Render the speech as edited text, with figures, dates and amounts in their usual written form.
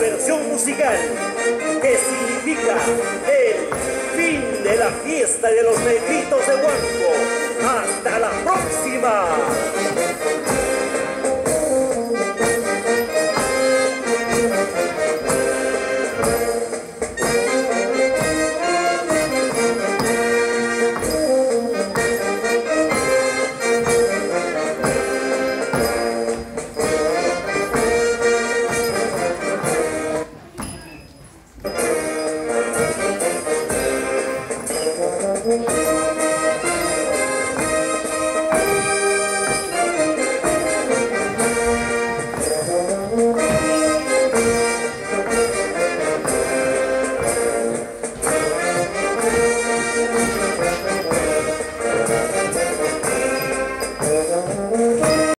versión musical que significa el fin de la fiesta de los negritos de Huánuco. ¡Hasta la próxima!